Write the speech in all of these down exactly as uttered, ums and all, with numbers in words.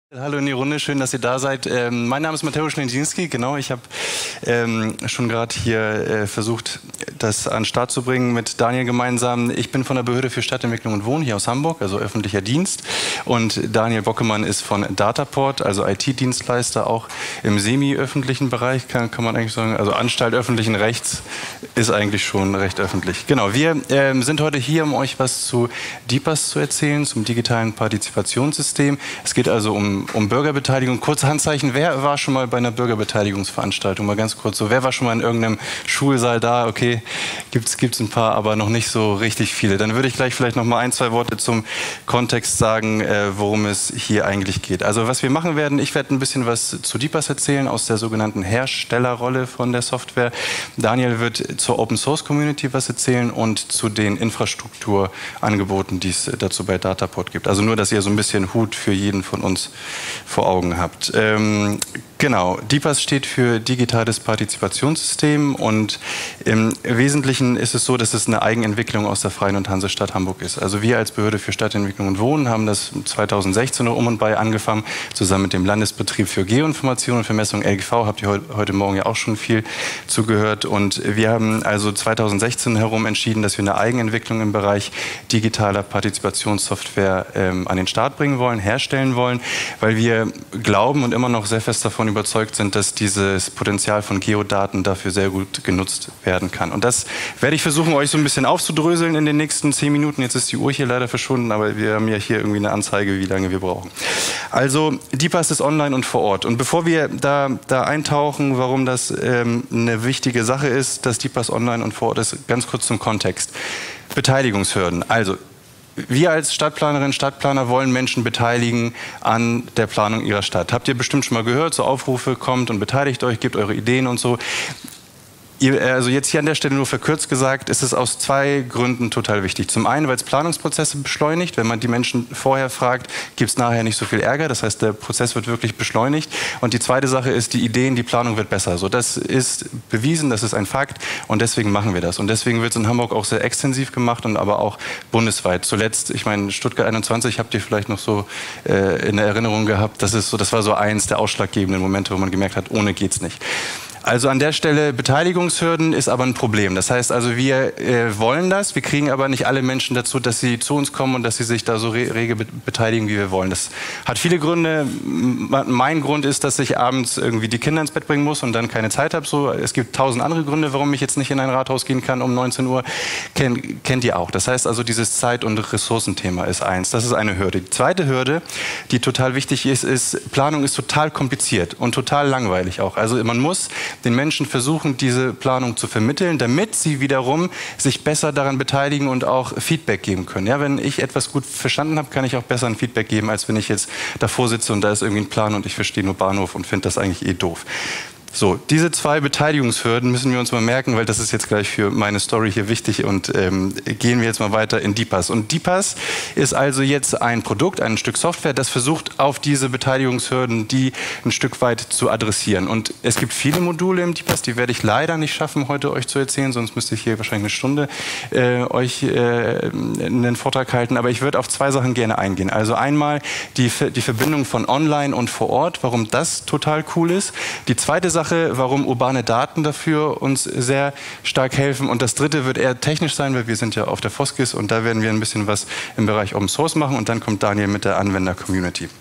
Hallo in die Runde, schön, dass ihr da seid. Ähm, mein Name ist Mateusz Lędziński, genau, ich habe ähm, schon gerade hier äh, versucht, das an den Start zu bringen mit Daniel gemeinsam. Ich bin von der Behörde für Stadtentwicklung und Wohnen hier aus Hamburg, also öffentlicher Dienst. Und Daniel Bockemann ist von Dataport, also I T-Dienstleister, auch im semi-öffentlichen Bereich, kann, kann man eigentlich sagen. Also Anstalt öffentlichen Rechts ist eigentlich schon recht öffentlich. Genau, wir ähm, sind heute hier, um euch was zu DiPAS zu erzählen, zum digitalen Partizipationssystem. Es geht also um um Bürgerbeteiligung. Kurze Handzeichen, wer war schon mal bei einer Bürgerbeteiligungsveranstaltung? Mal ganz kurz so, wer war schon mal in irgendeinem Schulsaal da? Okay, gibt's gibt's ein paar, aber noch nicht so richtig viele. Dann würde ich gleich vielleicht noch mal ein, zwei Worte zum Kontext sagen, äh, worum es hier eigentlich geht. Also was wir machen werden, ich werde ein bisschen was zu DiPAS erzählen, aus der sogenannten Herstellerrolle von der Software. Daniel wird zur Open Source Community was erzählen und zu den Infrastrukturangeboten, die es dazu bei Dataport gibt. Also nur, dass ihr so ein bisschen Hut für jeden von uns vor Augen habt. Ähm, genau, DiPAS steht für Digitales Partizipationssystem und im Wesentlichen ist es so, dass es eine Eigenentwicklung aus der Freien und Hansestadt Hamburg ist. Also wir als Behörde für Stadtentwicklung und Wohnen haben das zweitausendsechzehn um und bei angefangen, zusammen mit dem Landesbetrieb für Geoinformation und Vermessung L G V, habt ihr heute Morgen ja auch schon viel zugehört. Und wir haben also zweitausendsechzehn herum entschieden, dass wir eine Eigenentwicklung im Bereich digitaler Partizipationssoftware ähm, an den Start bringen wollen, herstellen wollen, weil wir glauben und immer noch sehr fest davon überzeugt sind, dass dieses Potenzial von Geodaten dafür sehr gut genutzt werden kann. Und das werde ich versuchen, euch so ein bisschen aufzudröseln in den nächsten zehn Minuten. Jetzt ist die Uhr hier leider verschwunden, aber wir haben ja hier irgendwie eine Anzeige, wie lange wir brauchen. Also DiPAS ist online und vor Ort. Und bevor wir da, da eintauchen, warum das ähm, eine wichtige Sache ist, dass DiPAS online und vor Ort ist, ganz kurz zum Kontext. Beteiligungshürden. Also wir als Stadtplanerinnen, Stadtplaner wollen Menschen beteiligen an der Planung ihrer Stadt. Habt ihr bestimmt schon mal gehört, so Aufrufe, kommt und beteiligt euch, gebt eure Ideen und so. Also jetzt hier an der Stelle nur verkürzt gesagt, ist es aus zwei Gründen total wichtig. Zum einen, weil es Planungsprozesse beschleunigt. Wenn man die Menschen vorher fragt, gibt es nachher nicht so viel Ärger. Das heißt, der Prozess wird wirklich beschleunigt. Und die zweite Sache ist, die Ideen, die Planung wird besser. So, das ist bewiesen, das ist ein Fakt und deswegen machen wir das. Und deswegen wird es in Hamburg auch sehr extensiv gemacht und aber auch bundesweit. Zuletzt, ich meine, Stuttgart einundzwanzig habt ihr vielleicht noch so äh, in der Erinnerung gehabt. Das ist so, das war so eins der ausschlaggebenden Momente, wo man gemerkt hat, ohne geht's nicht. Also an der Stelle Beteiligungshürden ist aber ein Problem. Das heißt also, wir äh, wollen das, wir kriegen aber nicht alle Menschen dazu, dass sie zu uns kommen und dass sie sich da so re rege beteiligen, wie wir wollen. Das hat viele Gründe. Mein Grund ist, dass ich abends irgendwie die Kinder ins Bett bringen muss und dann keine Zeit habe. So, es gibt tausend andere Gründe, warum ich jetzt nicht in ein Rathaus gehen kann um neunzehn Uhr. Ken, kennt ihr auch. Das heißt also, dieses Zeit- und Ressourcenthema ist eins. Das ist eine Hürde. Die zweite Hürde, die total wichtig ist, ist, Planung ist total kompliziert und total langweilig auch. Also man muss den Menschen versuchen, diese Planung zu vermitteln, damit sie wiederum sich besser daran beteiligen und auch Feedback geben können. Ja, wenn ich etwas gut verstanden habe, kann ich auch besser ein Feedback geben, als wenn ich jetzt davor sitze und da ist irgendwie ein Plan und ich verstehe nur Bahnhof und finde das eigentlich eh doof. So, diese zwei Beteiligungshürden müssen wir uns mal merken, weil das ist jetzt gleich für meine Story hier wichtig und ähm, gehen wir jetzt mal weiter in DiPAS. Und DiPAS ist also jetzt ein Produkt, ein Stück Software, das versucht, auf diese Beteiligungshürden die ein Stück weit zu adressieren. Und es gibt viele Module im DiPAS, die werde ich leider nicht schaffen, heute euch zu erzählen, sonst müsste ich hier wahrscheinlich eine Stunde äh, euch äh, einen Vortrag halten. Aber ich würde auf zwei Sachen gerne eingehen. Also einmal die, die Verbindung von online und vor Ort, warum das total cool ist. Die zweite Sache, warum urbane Daten dafür uns sehr stark helfen. Und das dritte wird eher technisch sein, weil wir sind ja auf der Foskis und da werden wir ein bisschen was im Bereich Open Source machen und dann kommt Daniel mit der Anwender-Community.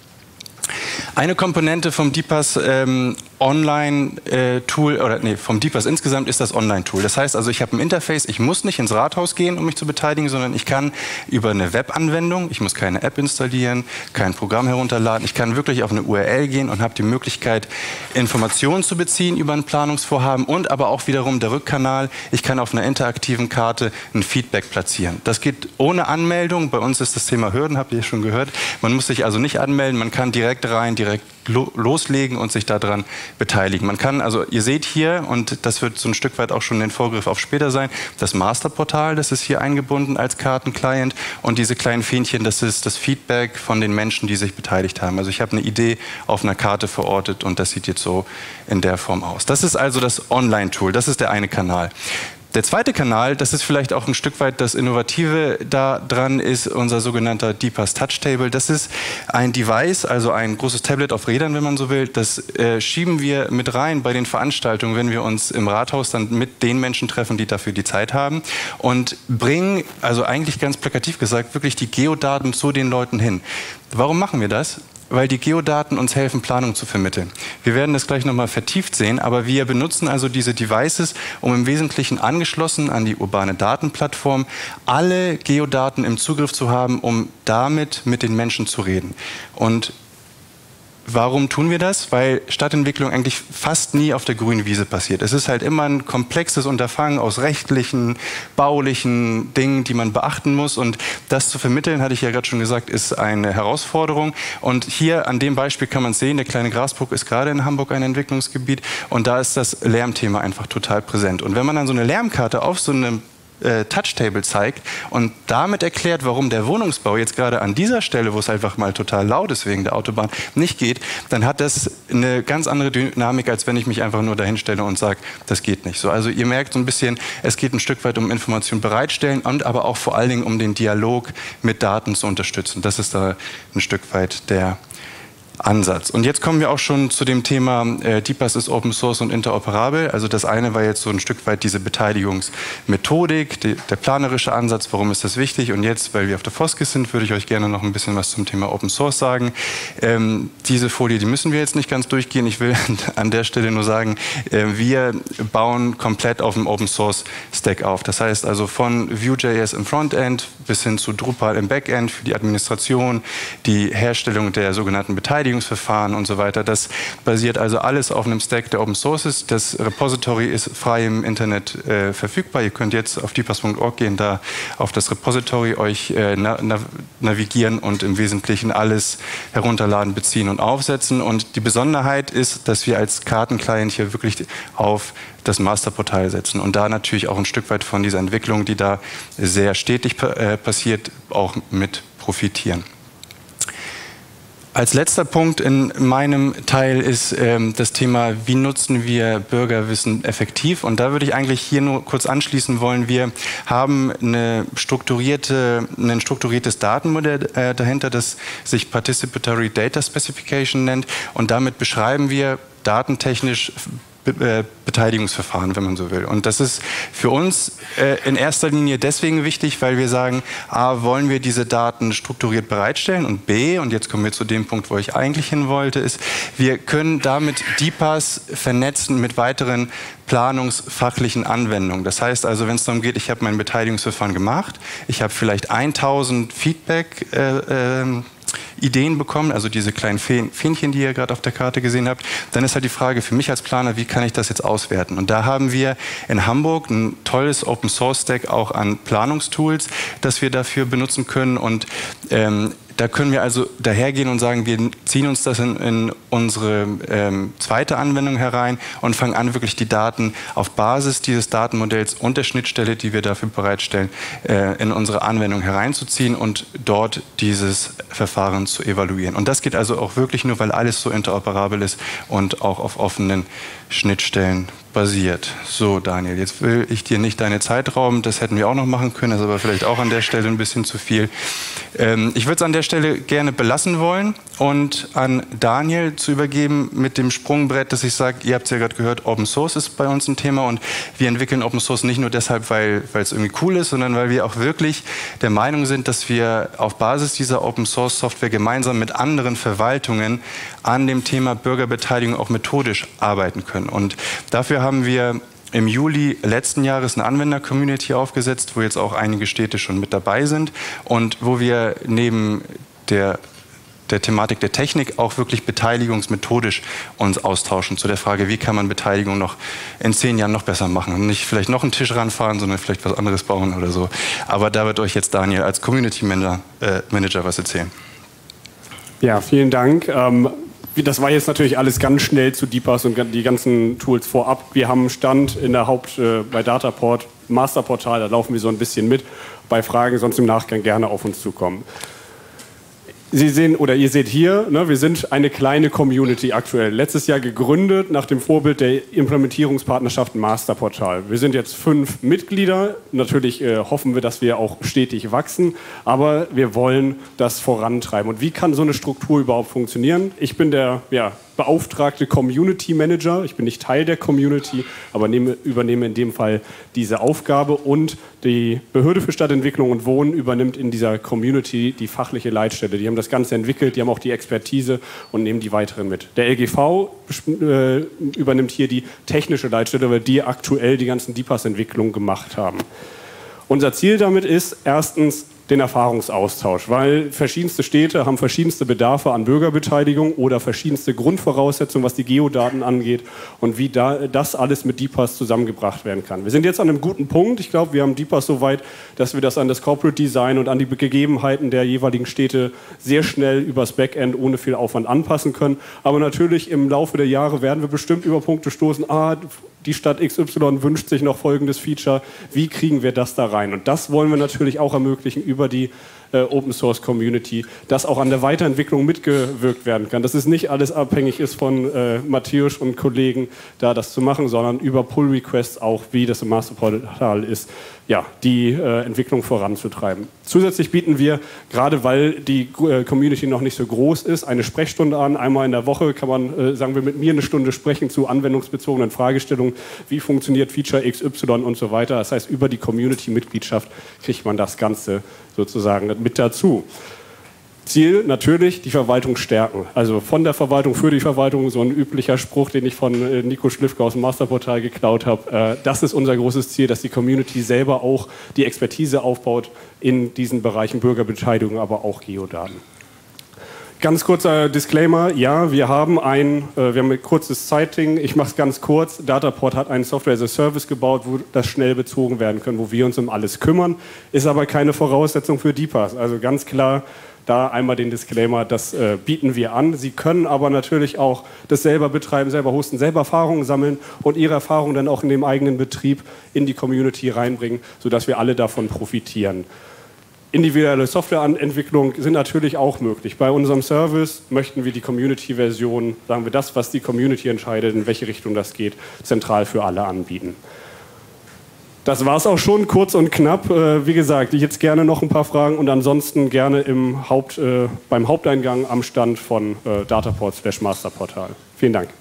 Eine Komponente vom DiPAS ähm, Online-Tool, äh, oder nee, vom DiPAS insgesamt ist das Online-Tool. Das heißt also, ich habe ein Interface, ich muss nicht ins Rathaus gehen, um mich zu beteiligen, sondern ich kann über eine Web-Anwendung, ich muss keine App installieren, kein Programm herunterladen, ich kann wirklich auf eine U R L gehen und habe die Möglichkeit, Informationen zu beziehen über ein Planungsvorhaben und aber auch wiederum der Rückkanal, ich kann auf einer interaktiven Karte ein Feedback platzieren. Das geht ohne Anmeldung, bei uns ist das Thema Hürden, habt ihr schon gehört, man muss sich also nicht anmelden, man kann direkt rein, direkt lo loslegen und sich daran beteiligen. Man kann, also ihr seht hier, und das wird so ein Stück weit auch schon den Vorgriff auf später sein, das Masterportal, das ist hier eingebunden als Kartenclient und diese kleinen Fähnchen, das ist das Feedback von den Menschen, die sich beteiligt haben. Also ich habe eine Idee auf einer Karte verortet und das sieht jetzt so in der Form aus. Das ist also das Online-Tool, das ist der eine Kanal. Der zweite Kanal, das ist vielleicht auch ein Stück weit das Innovative da dran, ist unser sogenannter DPaaS Touch Table. Das ist ein Device, also ein großes Tablet auf Rädern, wenn man so will. Das äh, schieben wir mit rein bei den Veranstaltungen, wenn wir uns im Rathaus dann mit den Menschen treffen, die dafür die Zeit haben, und bringen, also eigentlich ganz plakativ gesagt, wirklich die Geodaten zu den Leuten hin. Warum machen wir das? Weil die Geodaten uns helfen, Planung zu vermitteln. Wir werden das gleich nochmal vertieft sehen, aber wir benutzen also diese Devices, um im Wesentlichen angeschlossen an die urbane Datenplattform alle Geodaten im Zugriff zu haben, um damit mit den Menschen zu reden. Und warum tun wir das? Weil Stadtentwicklung eigentlich fast nie auf der grünen Wiese passiert. Es ist halt immer ein komplexes Unterfangen aus rechtlichen, baulichen Dingen, die man beachten muss. Und das zu vermitteln, hatte ich ja gerade schon gesagt, ist eine Herausforderung. Und hier an dem Beispiel kann man sehen, der kleine Grasburg ist gerade in Hamburg ein Entwicklungsgebiet. Und da ist das Lärmthema einfach total präsent. Und wenn man dann so eine Lärmkarte auf so einem Touchtable zeigt und damit erklärt, warum der Wohnungsbau jetzt gerade an dieser Stelle, wo es einfach mal total laut ist wegen der Autobahn, nicht geht, dann hat das eine ganz andere Dynamik, als wenn ich mich einfach nur dahin stelle und sage, das geht nicht. So, also ihr merkt so ein bisschen, es geht ein Stück weit um Information bereitstellen und aber auch vor allen Dingen um den Dialog mit Daten zu unterstützen. Das ist da ein Stück weit der Ansatz. Und jetzt kommen wir auch schon zu dem Thema, äh, DPaaS ist Open Source und interoperabel. Also das eine war jetzt so ein Stück weit diese Beteiligungsmethodik, die, der planerische Ansatz, warum ist das wichtig? Und jetzt, weil wir auf der Foskis sind, würde ich euch gerne noch ein bisschen was zum Thema Open Source sagen. Ähm, diese Folie, die müssen wir jetzt nicht ganz durchgehen. Ich will an der Stelle nur sagen, äh, wir bauen komplett auf dem Open Source Stack auf. Das heißt also von Vue.js im Frontend bis hin zu Drupal im Backend für die Administration, die Herstellung der sogenannten Beteiligungsverfahren und so weiter. Das basiert also alles auf einem Stack, der Open Source ist. Das Repository ist frei im Internet äh, verfügbar. Ihr könnt jetzt auf dpaas punkt org gehen, da auf das Repository euch äh, na navigieren und im Wesentlichen alles herunterladen, beziehen und aufsetzen. Und die Besonderheit ist, dass wir als Kartenclient hier wirklich auf das Masterportal setzen und da natürlich auch ein Stück weit von dieser Entwicklung, die da sehr stetig äh, passiert, auch mit profitieren. Als letzter Punkt in meinem Teil ist ähm, das Thema, wie nutzen wir Bürgerwissen effektiv? Und da würde ich eigentlich hier nur kurz anschließen wollen. Wir haben eine strukturierte, ein strukturiertes Datenmodell äh, dahinter, das sich Participatory Data Specification nennt. Und damit beschreiben wir datentechnisch Be Beteiligungsverfahren, wenn man so will. Und das ist für uns äh, in erster Linie deswegen wichtig, weil wir sagen, A, wollen wir diese Daten strukturiert bereitstellen und B, und jetzt kommen wir zu dem Punkt, wo ich eigentlich hin wollte, ist, wir können damit DPaaS vernetzen mit weiteren planungsfachlichen Anwendungen. Das heißt also, wenn es darum geht, ich habe mein Beteiligungsverfahren gemacht, ich habe vielleicht tausend Feedback äh, äh, Ideen bekommen, also diese kleinen Fähnchen, die ihr gerade auf der Karte gesehen habt, dann ist halt die Frage für mich als Planer, wie kann ich das jetzt auswerten? Und da haben wir in Hamburg ein tolles Open Source Stack auch an Planungstools, das wir dafür benutzen können und ähm, da können wir also dahergehen und sagen, wir ziehen uns das in, in unsere ähm, zweite Anwendung herein und fangen an, wirklich die Daten auf Basis dieses Datenmodells und der Schnittstelle, die wir dafür bereitstellen, äh, in unsere Anwendung hereinzuziehen und dort dieses Verfahren zu evaluieren. Und das geht also auch wirklich nur, weil alles so interoperabel ist und auch auf offenen Schnittstellen basiert. So, Daniel, jetzt will ich dir nicht deine Zeit rauben, das hätten wir auch noch machen können, das ist aber vielleicht auch an der Stelle ein bisschen zu viel. Ähm, ich würde es an der Stelle gerne belassen wollen und an Daniel zu übergeben mit dem Sprungbrett, dass ich sage, ihr habt es ja gerade gehört, Open Source ist bei uns ein Thema und wir entwickeln Open Source nicht nur deshalb, weil es irgendwie cool ist, sondern weil wir auch wirklich der Meinung sind, dass wir auf Basis dieser Open Source Software gemeinsam mit anderen Verwaltungen an dem Thema Bürgerbeteiligung auch methodisch arbeiten können. Und dafür haben wir im Juli letzten Jahres eine Anwender-Community aufgesetzt, wo jetzt auch einige Städte schon mit dabei sind und wo wir neben der, der Thematik der Technik auch wirklich beteiligungsmethodisch uns austauschen zu der Frage, wie kann man Beteiligung noch in zehn Jahren noch besser machen und nicht vielleicht noch einen Tisch ranfahren, sondern vielleicht was anderes bauen oder so. Aber da wird euch jetzt Daniel als Community Manager, äh, Manager was erzählen. Ja, vielen Dank. Ähm Das war jetzt natürlich alles ganz schnell zu DPaaS und die ganzen Tools vorab. Wir haben einen Stand in der Haupt äh, bei Dataport, Masterportal, da laufen wir so ein bisschen mit. Bei Fragen sonst im Nachgang gerne auf uns zukommen. Sie sehen, oder ihr seht hier, ne, wir sind eine kleine Community aktuell. Letztes Jahr gegründet nach dem Vorbild der Implementierungspartnerschaft Masterportal. Wir sind jetzt fünf Mitglieder. Natürlich äh, hoffen wir, dass wir auch stetig wachsen, aber wir wollen das vorantreiben. Und wie kann so eine Struktur überhaupt funktionieren? Ich bin der ja, beauftragte Community Manager. Ich bin nicht Teil der Community, aber nehme, übernehme in dem Fall diese Aufgabe. Und die Behörde für Stadtentwicklung und Wohnen übernimmt in dieser Community die fachliche Leitstelle. Die haben das Ganze entwickelt, die haben auch die Expertise und nehmen die weiteren mit. Der L G V äh, übernimmt hier die technische Leitstelle, weil die aktuell die ganzen D I P A S-Entwicklungen gemacht haben. Unser Ziel damit ist erstens den Erfahrungsaustausch, weil verschiedenste Städte haben verschiedenste Bedarfe an Bürgerbeteiligung oder verschiedenste Grundvoraussetzungen, was die Geodaten angeht und wie da, das alles mit D I P A S zusammengebracht werden kann. Wir sind jetzt an einem guten Punkt. Ich glaube, wir haben D I P A S so weit, dass wir das an das Corporate Design und an die Gegebenheiten der jeweiligen Städte sehr schnell übers Backend ohne viel Aufwand anpassen können. Aber natürlich im Laufe der Jahre werden wir bestimmt über Punkte stoßen, ah, die Stadt X Y wünscht sich noch folgendes Feature. Wie kriegen wir das da rein? Und das wollen wir natürlich auch ermöglichen über die äh, Open Source Community, dass auch an der Weiterentwicklung mitgewirkt werden kann. Dass es nicht alles abhängig ist von äh, Matthäus und Kollegen, da das zu machen, sondern über Pull Requests auch, wie das im Masterportal ist, ja, die äh, Entwicklung voranzutreiben. Zusätzlich bieten wir, gerade weil die äh, Community noch nicht so groß ist, eine Sprechstunde an. Einmal in der Woche kann man, äh, sagen wir, mit mir eine Stunde sprechen zu anwendungsbezogenen Fragestellungen. Wie funktioniert Feature X Y und so weiter. Das heißt, über die Community-Mitgliedschaft kriegt man das Ganze sozusagen mit dazu. Ziel natürlich, die Verwaltung stärken. Also von der Verwaltung für die Verwaltung, so ein üblicher Spruch, den ich von äh, Nico Schliffke aus dem Masterportal geklaut habe. Äh, das ist unser großes Ziel, dass die Community selber auch die Expertise aufbaut in diesen Bereichen Bürgerbeteiligung, aber auch Geodaten. Ganz kurzer Disclaimer, ja, wir haben ein, äh, wir haben ein kurzes Citing, ich mache es ganz kurz. Dataport hat einen Software as a Service gebaut, wo das schnell bezogen werden kann, wo wir uns um alles kümmern, ist aber keine Voraussetzung für D I P A S. Also ganz klar, da einmal den Disclaimer, das äh, bieten wir an. Sie können aber natürlich auch das selber betreiben, selber hosten, selber Erfahrungen sammeln und ihre Erfahrungen dann auch in dem eigenen Betrieb in die Community reinbringen, sodass wir alle davon profitieren. Individuelle Softwareentwicklung sind natürlich auch möglich. Bei unserem Service möchten wir die Community-Version, sagen wir das, was die Community entscheidet, in welche Richtung das geht, zentral für alle anbieten. Das war es auch schon, kurz und knapp. Äh, wie gesagt, jetzt gerne noch ein paar Fragen und ansonsten gerne im Haupt, äh, beim Haupteingang am Stand von äh, Dataport slash Masterportal. Vielen Dank.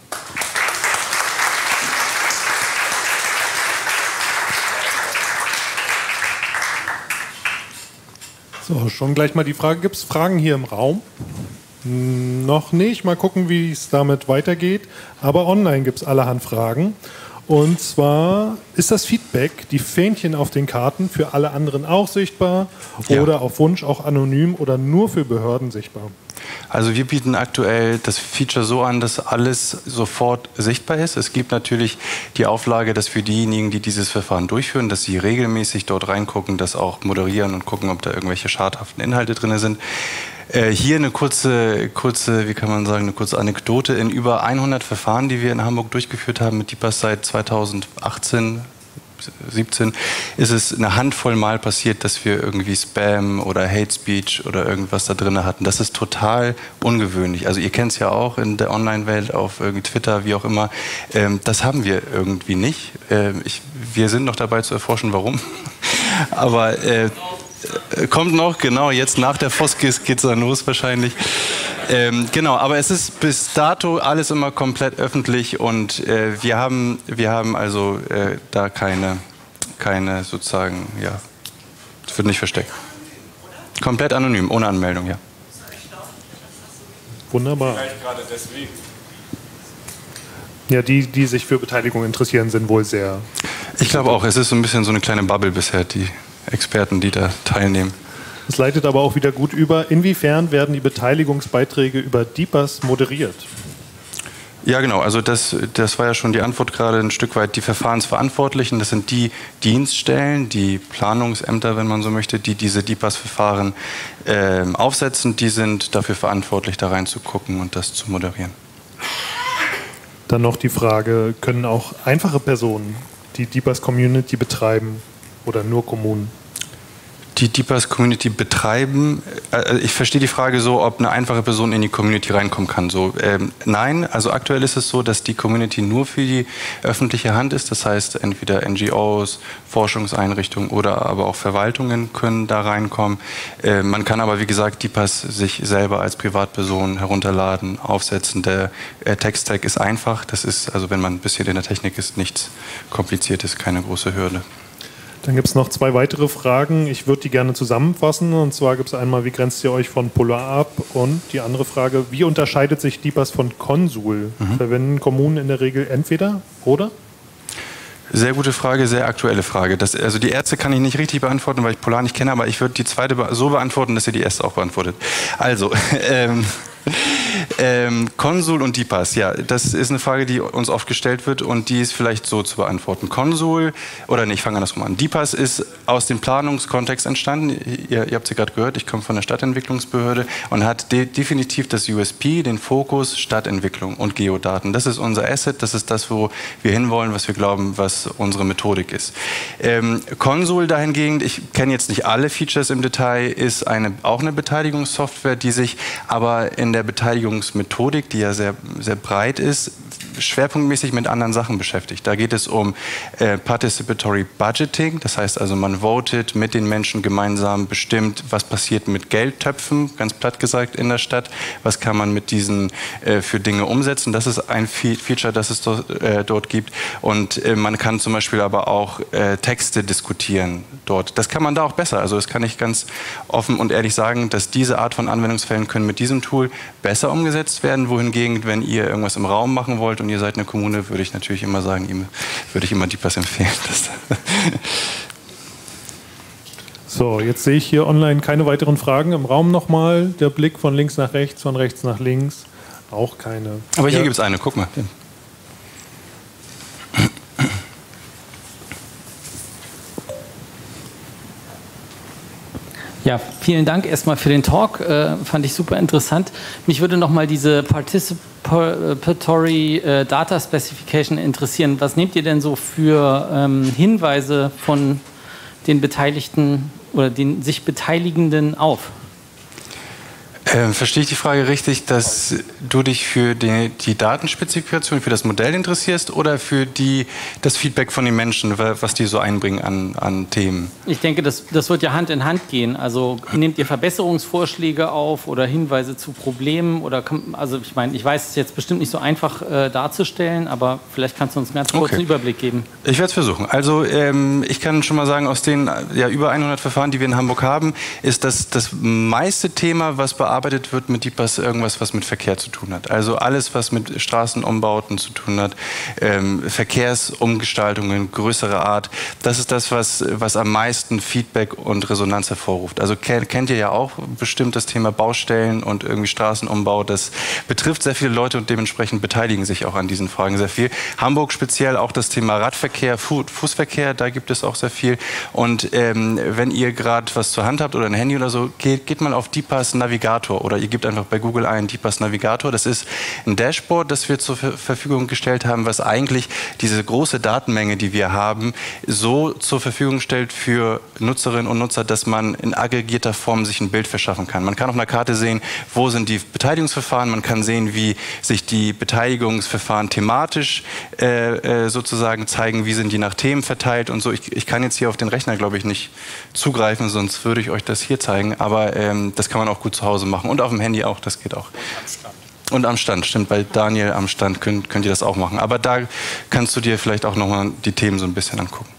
So, schon gleich mal die Frage, gibt es Fragen hier im Raum? Hm, noch nicht, mal gucken, wie es damit weitergeht. Aber online gibt es allerhand Fragen. Und zwar ist das Feedback, die Fähnchen auf den Karten, für alle anderen auch sichtbar ja. oder auf Wunsch auch anonym oder nur für Behörden sichtbar? Also wir bieten aktuell das Feature so an, dass alles sofort sichtbar ist. Es gibt natürlich die Auflage, dass für diejenigen, die dieses Verfahren durchführen, dass sie regelmäßig dort reingucken, das auch moderieren und gucken, ob da irgendwelche schadhaften Inhalte drin sind. Äh, hier eine kurze, kurze, wie kann man sagen, eine kurze Anekdote. In über hundert Verfahren, die wir in Hamburg durchgeführt haben mit D I P A S seit zweitausendachtzehn, siebzehn, ist es eine Handvoll Mal passiert, dass wir irgendwie Spam oder Hate Speech oder irgendwas da drin hatten. Das ist total ungewöhnlich. Also ihr kennt es ja auch in der Online-Welt, auf irgendwie Twitter, wie auch immer. Ähm, das haben wir irgendwie nicht. Ähm, ich, wir sind noch dabei zu erforschen, warum. Aber äh, kommt noch, genau, jetzt nach der Foskis geht es dann los wahrscheinlich. Ähm, genau, aber es ist bis dato alles immer komplett öffentlich und äh, wir haben, wir haben also äh, da keine, keine sozusagen, ja, es wird nicht versteckt. Komplett anonym, ohne Anmeldung, ja. Wunderbar. Vielleicht gerade deswegen. Ja, die, die sich für Beteiligung interessieren, sind wohl sehr... Ich glaube auch, es ist so ein bisschen so eine kleine Bubble bisher, die Experten, die da teilnehmen. Das leitet aber auch wieder gut über. Inwiefern werden die Beteiligungsbeiträge über D I P A S moderiert? Ja, genau. Also das, das war ja schon die Antwort gerade ein Stück weit. Die Verfahrensverantwortlichen, das sind die Dienststellen, die Planungsämter, wenn man so möchte, die diese D I P A S-Verfahren äh, aufsetzen. Die sind dafür verantwortlich, da reinzugucken und das zu moderieren. Dann noch die Frage, können auch einfache Personen die D I P A S-Community betreiben oder nur Kommunen? die DeepAS-Community betreiben. Ich verstehe die Frage so, ob eine einfache Person in die Community reinkommen kann. So, ähm, nein, also aktuell ist es so, dass die Community nur für die öffentliche Hand ist. Das heißt, entweder N G Os, Forschungseinrichtungen oder aber auch Verwaltungen können da reinkommen. Äh, man kann aber, wie gesagt, DeepAS sich selber als Privatperson herunterladen, aufsetzen. Der äh, Tech-Stack ist einfach. Das ist, also wenn man ein bisschen in der Technik ist, nichts Kompliziertes, keine große Hürde. Dann gibt es noch zwei weitere Fragen. Ich würde die gerne zusammenfassen. Und zwar gibt es einmal, wie grenzt ihr euch von Polar ab? Und die andere Frage, wie unterscheidet sich DeepAS von Consul? Mhm. Verwenden Kommunen in der Regel entweder oder? Sehr gute Frage, sehr aktuelle Frage. Das, also die erste kann ich nicht richtig beantworten, weil ich Polar nicht kenne, aber ich würde die zweite so beantworten, dass ihr die erste auch beantwortet. Also, ähm, Ähm, Consul und DeepAS, ja, das ist eine Frage, die uns oft gestellt wird und die ist vielleicht so zu beantworten. Consul, oder nee, ich fange andersrum an. DeepAS ist aus dem Planungskontext entstanden. Ihr, ihr habt sie gerade gehört, ich komme von der Stadtentwicklungsbehörde und hat de definitiv das U S P, den Fokus Stadtentwicklung und Geodaten. Das ist unser Asset, das ist das, wo wir hinwollen, was wir glauben, was unsere Methodik ist. Ähm, Consul dahingegen, ich kenne jetzt nicht alle Features im Detail, ist eine, auch eine Beteiligungssoftware, die sich aber in der Beteiligungsmethodik, die ja sehr, sehr breit ist, schwerpunktmäßig mit anderen Sachen beschäftigt. Da geht es um äh, Participatory Budgeting, das heißt also, man votet mit den Menschen gemeinsam bestimmt, was passiert mit Geldtöpfen, ganz platt gesagt in der Stadt, was kann man mit diesen äh, für Dinge umsetzen. Das ist ein Fe Feature, das es dort, äh, dort gibt. Und äh, man kann zum Beispiel aber auch äh, Texte diskutieren dort. Das kann man da auch besser. Also das kann ich ganz offen und ehrlich sagen, dass diese Art von Anwendungsfällen können mit diesem Tool besser umgesetzt werden, wohingegen, wenn ihr irgendwas im Raum machen wollt und ihr seid eine Kommune, würde ich natürlich immer sagen, ihm würde ich immer DeepAS empfehlen. So, jetzt sehe ich hier online keine weiteren Fragen. Im Raum nochmal der Blick von links nach rechts, von rechts nach links. Auch keine. Aber hier ja. gibt es eine, guck mal. Ja, vielen Dank erstmal für den Talk, äh, fand ich super interessant. Mich würde nochmal diese Participatory äh, Data Specification interessieren. Was nehmt ihr denn so für ähm, Hinweise von den Beteiligten oder den sich Beteiligenden auf? Ähm, verstehe ich die Frage richtig, dass du dich für die, die Datenspezifikation, für das Modell interessierst oder für die, das Feedback von den Menschen, was die so einbringen an, an Themen? Ich denke, das, das wird ja Hand in Hand gehen. Also nehmt ihr Verbesserungsvorschläge auf oder Hinweise zu Problemen? Oder also ich meine, ich weiß es jetzt bestimmt nicht so einfach äh, darzustellen, aber vielleicht kannst du uns mehr kurz einen Überblick geben. Ich werde es versuchen. Also ähm, ich kann schon mal sagen, aus den ja, über hundert Verfahren, die wir in Hamburg haben, ist das das meiste Thema, was bearbeitet wird mit DeepAS, irgendwas, was mit Verkehr zu tun hat. Also alles, was mit Straßenumbauten zu tun hat, ähm, Verkehrsumgestaltungen größerer Art, das ist das, was, was am meisten Feedback und Resonanz hervorruft. Also kennt, kennt ihr ja auch bestimmt das Thema Baustellen und irgendwie Straßenumbau. Das betrifft sehr viele Leute und dementsprechend beteiligen sich auch an diesen Fragen sehr viel. Hamburg speziell auch das Thema Radverkehr, Fu Fußverkehr, da gibt es auch sehr viel. Und ähm, wenn ihr gerade was zur Hand habt oder ein Handy oder so, geht, geht mal auf DeepAS Navigator. Oder ihr gebt einfach bei Google ein DeepAS Navigator. Das ist ein Dashboard, das wir zur Verfügung gestellt haben, was eigentlich diese große Datenmenge, die wir haben, so zur Verfügung stellt für Nutzerinnen und Nutzer, dass man in aggregierter Form sich ein Bild verschaffen kann. Man kann auf einer Karte sehen, wo sind die Beteiligungsverfahren, man kann sehen, wie sich die Beteiligungsverfahren thematisch äh, äh, sozusagen zeigen, wie sind die nach Themen verteilt und so. Ich, ich kann jetzt hier auf den Rechner, glaube ich, nicht zugreifen, sonst würde ich euch das hier zeigen, aber ähm, das kann man auch gut zu Hause machen. Und auf dem Handy auch, das geht auch. Und am Stand. Und am Stand, stimmt, bei Daniel am Stand könnt, könnt ihr das auch machen. Aber da kannst du dir vielleicht auch nochmal die Themen so ein bisschen angucken.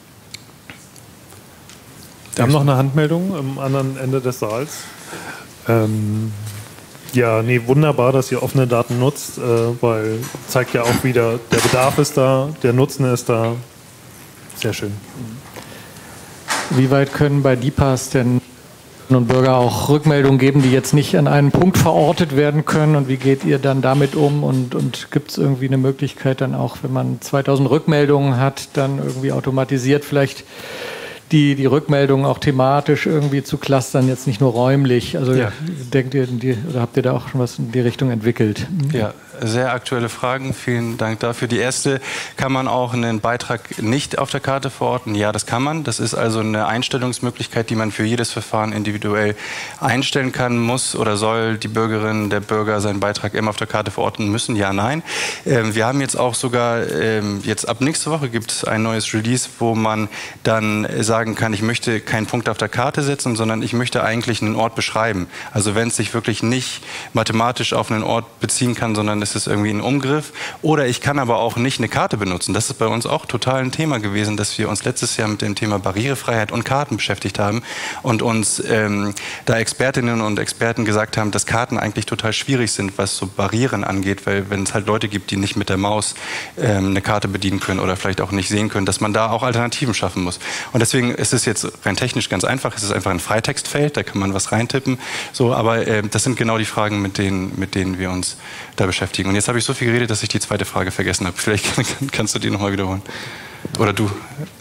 Wir haben noch eine Handmeldung am anderen Ende des Saals. Ähm, ja, nee, wunderbar, dass ihr offene Daten nutzt, äh, weil zeigt ja auch wieder, der Bedarf ist da, der Nutzen ist da. Sehr schön. Wie weit können bei DeepAS denn und Bürger auch Rückmeldungen geben, die jetzt nicht an einen Punkt verortet werden können, und wie geht ihr dann damit um, und, und gibt es irgendwie eine Möglichkeit dann auch, wenn man zweitausend Rückmeldungen hat, dann irgendwie automatisiert vielleicht die, die Rückmeldungen auch thematisch irgendwie zu clustern, jetzt nicht nur räumlich. Also ja. denkt ihr, die, oder habt ihr da auch schon was in die Richtung entwickelt? Ja, sehr aktuelle Fragen. Vielen Dank dafür. Die erste, kann man auch einen Beitrag nicht auf der Karte verorten? Ja, das kann man. Das ist also eine Einstellungsmöglichkeit, die man für jedes Verfahren individuell einstellen kann. Muss oder soll die Bürgerin, der Bürger seinen Beitrag immer auf der Karte verorten müssen? Ja, nein. Ähm, wir haben jetzt auch sogar, ähm, jetzt ab nächste Woche gibt es ein neues Release, wo man dann sagen kann, ich möchte keinen Punkt auf der Karte setzen, sondern ich möchte eigentlich einen Ort beschreiben. Also wenn es sich wirklich nicht mathematisch auf einen Ort beziehen kann, sondern es ist irgendwie ein Umgriff. Oder ich kann aber auch nicht eine Karte benutzen. Das ist bei uns auch total ein Thema gewesen, dass wir uns letztes Jahr mit dem Thema Barrierefreiheit und Karten beschäftigt haben und uns ähm, da Expertinnen und Experten gesagt haben, dass Karten eigentlich total schwierig sind, was so Barrieren angeht, weil wenn es halt Leute gibt, die nicht mit der Maus ähm, eine Karte bedienen können oder vielleicht auch nicht sehen können, dass man da auch Alternativen schaffen muss. Und deswegen ist es jetzt rein technisch ganz einfach. Es ist einfach ein Freitextfeld, da kann man was reintippen. So, aber äh, das sind genau die Fragen, mit denen, mit denen wir uns da beschäftigen. Und jetzt habe ich so viel geredet, dass ich die zweite Frage vergessen habe. Vielleicht kannst du die nochmal wiederholen. Oder du.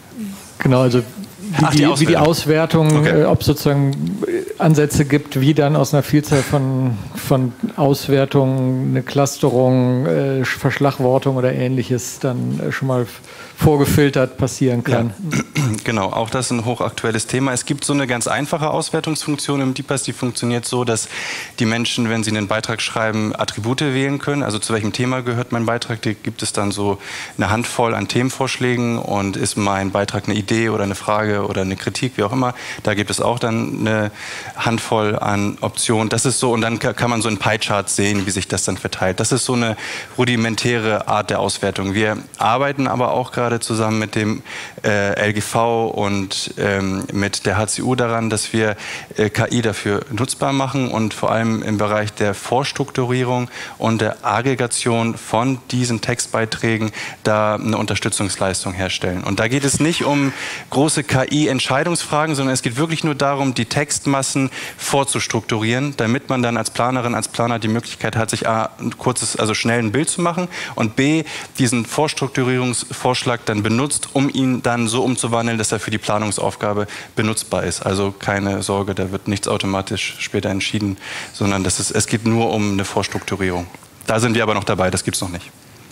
Genau, also wie, Ach, die die, wie die Auswertung, okay. äh, ob es sozusagen Ansätze gibt, wie dann aus einer Vielzahl von, von Auswertungen eine Clusterung, äh, Verschlagwortung oder Ähnliches dann äh, schon mal vorgefiltert passieren kann. Ja. Genau, auch das ist ein hochaktuelles Thema. Es gibt so eine ganz einfache Auswertungsfunktion im D P A S, die funktioniert so, dass die Menschen, wenn sie einen Beitrag schreiben, Attribute wählen können. Also zu welchem Thema gehört mein Beitrag? Da gibt es dann so eine Handvoll an Themenvorschlägen und ist mein Beitrag eine Idee oder eine Frage oder eine Kritik, wie auch immer. Da gibt es auch dann eine Handvoll an Optionen. Das ist so, und dann kann man so in Pie-Charts sehen, wie sich das dann verteilt. Das ist so eine rudimentäre Art der Auswertung. Wir arbeiten aber auch gerade zusammen mit dem äh, L G V und ähm, mit der H C U daran, dass wir äh, K I dafür nutzbar machen und vor allem im Bereich der Vorstrukturierung und der Aggregation von diesen Textbeiträgen da eine Unterstützungsleistung herstellen. Und da geht es nicht um große K I-Entscheidungsfragen, sondern es geht wirklich nur darum, die Textmassen vorzustrukturieren, damit man dann als Planerin, als Planer die Möglichkeit hat, sich A, ein kurzes, also schnell ein Bild zu machen und B, diesen Vorstrukturierungsvorschlag dann benutzt, um ihn dann so umzuwandeln, dass er für die Planungsaufgabe benutzbar ist. Also keine Sorge, da wird nichts automatisch später entschieden, sondern das ist, es geht nur um eine Vorstrukturierung. Da sind wir aber noch dabei, das gibt es noch nicht.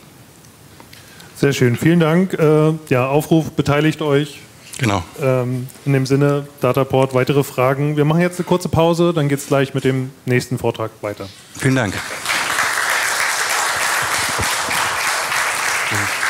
Sehr schön, vielen Dank. Äh, ja, Aufruf, beteiligt euch. Genau. Ähm, in dem Sinne, Dataport, weitere Fragen. Wir machen jetzt eine kurze Pause, dann geht es gleich mit dem nächsten Vortrag weiter. Vielen Dank.